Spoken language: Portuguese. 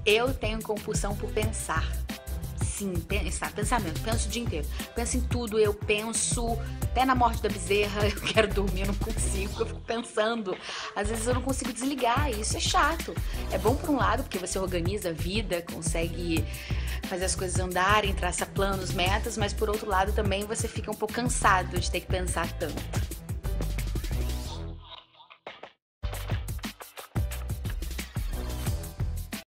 Eu tenho compulsão por pensar. Sim, pensamento, penso o dia inteiro. Penso em tudo, eu penso até na morte da bezerra, eu quero dormir, eu não consigo, eu fico pensando. Às vezes eu não consigo desligar, e isso é chato. É bom por um lado, porque você organiza a vida, consegue fazer as coisas andarem, traça planos, metas, mas por outro lado também você fica um pouco cansado de ter que pensar tanto.